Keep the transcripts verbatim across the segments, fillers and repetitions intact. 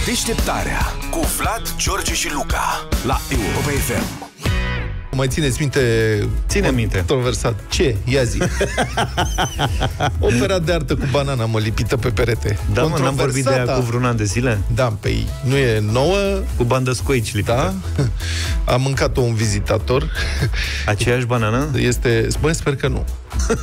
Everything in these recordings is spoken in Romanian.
Deșteptarea cu Vlad, George și Luca la Europa F M. Mai țineți minte? Ține minte. Conversat. Ce? Ia zi. Opera de artă cu banana, mă, lipită pe perete. Da, mă, n-am vorbit de ea cu vreun an de zile? Da, pe nu e nouă. Cu bandă scoici lipită. Da. A mâncat-o un vizitator. Aceeași banană? Este, bă, sper că nu.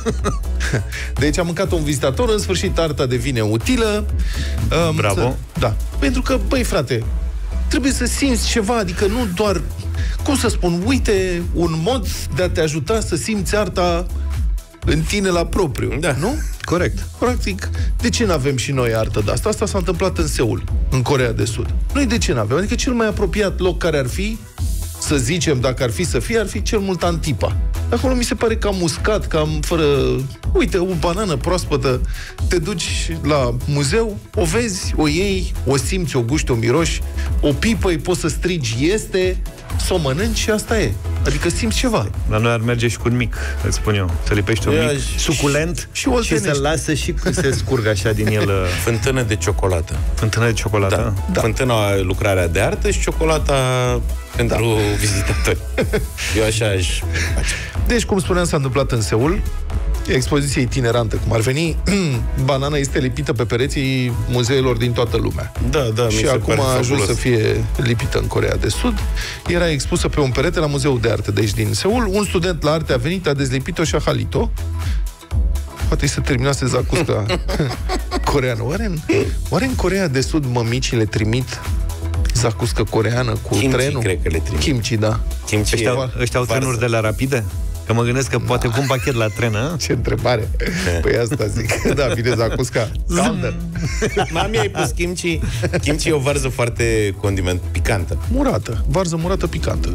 Deci a mâncat un vizitator, în sfârșit arta devine utilă. Um, Bravo. Să, da. Pentru că, băi, frate, trebuie să simți ceva, adică nu doar, cum să spun, uite, un mod de a te ajuta să simți arta în tine la propriu. Da. Nu? Corect. Practic, de ce n-avem și noi artă de asta? Asta s-a întâmplat în Seul, în Coreea de Sud. Noi de ce n-avem? Adică cel mai apropiat loc care ar fi, să zicem, dacă ar fi să fie, ar fi cel mult Antipa. Acolo mi se pare cam uscat, cam fără... Uite, o banană proaspătă, te duci la muzeu, o vezi, o iei, o simți, o guști, o miroși, o pipă, îi poți să strigi, este, să o mănânci și asta e. Adică simți ceva. La noi ar merge și cu un mic, îți spun eu. Să lipești un mic suculent și, și, și să lasă și se scurgă așa din el. Fântână de ciocolată. Fântână de ciocolată? Da. Da. Fântâna, lucrarea de artă, și ciocolata pentru da. vizitatori. Eu așa aș face. Deci, cum spuneam, s-a întâmplat în Seul. Expoziție itinerantă, cum ar veni. Banana este lipită pe pereții muzeelor din toată lumea. Da, da, și acum a ajuns să fie lipită în Coreea de Sud. Era expusă pe un perete la Muzeul de Artă de aici din Seul. Un student la arte a venit, a dezlipit-o și a halit-o. Poate să terminase zacusca coreeană. Oare în, oare în Coreea de Sud mămicile trimit zacuscă coreeană cu Kimchi, trenul? cred că le trimit. Kimchi, da. Kimchi ăștia, ăștia au trenuri de la rapide? Că mă gândesc că da. poate pun pachet la tren, a? Ce întrebare! Păi asta zic. Da, vine zacusca. Caldă. Mami, ai pus kimchi. Kimchi e o varză foarte condiment, picantă. Murată. Varză murată picantă.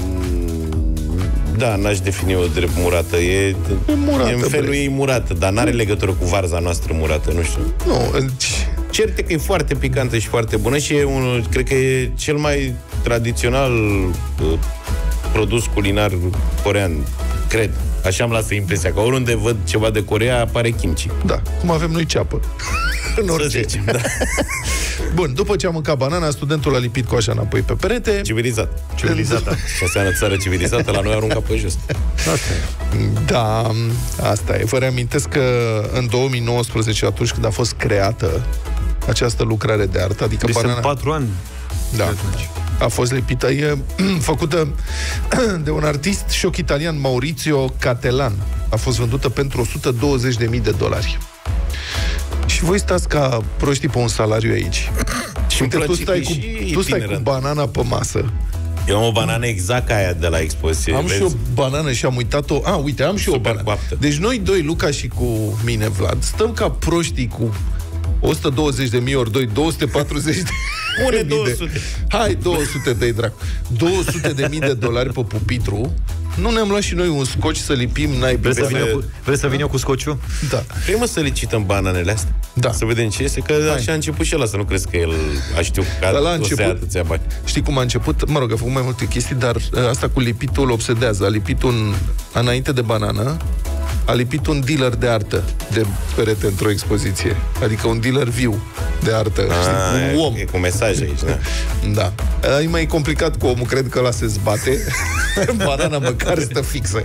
Da, n-aș defini-o drept murată. E, e, murată, e în felul ei murată, dar n-are legătură cu varza noastră murată, nu știu. Nu, certe că e foarte picantă și foarte bună și e unul, cred că e cel mai tradițional uh, produs culinar corean, cred. Așa îmi lasă impresia, că oriunde văd ceva de Coreea apare kimchi. Da, cum avem noi ceapă. În orice. Zicem, da. Bun, după ce a mâncat banana, studentul a lipit coașa înapoi pe perete. Civilizat. Civilizată. Ce înseamnă țară civilizată, la noi arunca pe jos. Asta e. Da, asta e. Vă reamintesc că în două mii nouăsprezece, atunci când a fost creată această lucrare de artă, adică deci banana... sunt patru ani. Da. A fost lipită, e făcută de un artist șoc italian, Maurizio Cattelan. A fost vândută pentru o sută douăzeci de mii de dolari. Și voi stați ca proștii pe un salariu aici. Și uite, tu stai, cu, tu stai cu banana pe masă. Eu am o banană exact ca aia de la expoziție. Am vezi? și o banană și am uitat-o. A, uite, am și Super o banană. coaptă. Deci noi doi, Luca și cu mine, Vlad, stăm ca proștii cu o sută douăzeci de mii ori doi, două sute patruzeci de Pune două sute. De... Hai, două sute de dracu. două sute de mii de dolari pe pupitru. Nu ne-am luat și noi un scoci să lipim naibii. Vrei să vin eu cu, vrei să vin eu cu scociu? Da. Vrei, mă, să licităm bananele astea? Da. Să vedem ce este, că Hai. așa a început și ăla, să nu crezi că el a știut că la o început, să ia atâția bani. Știi cum a început? Mă rog, a făcut mai multe chestii, dar asta cu lipitul obsedează. A lipit un, înainte de banană, a lipit un dealer de artă de perete într-o expoziție. Adică un dealer viu de artă. A, știi? Un om. E cu mesaj aici, da. Da. E mai complicat cu omul, cred că ăla se zbate. Banana măcar stă fixă.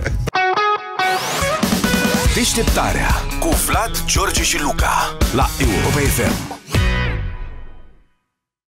Deșteptarea cu Vlad, George și Luca la Europa F M.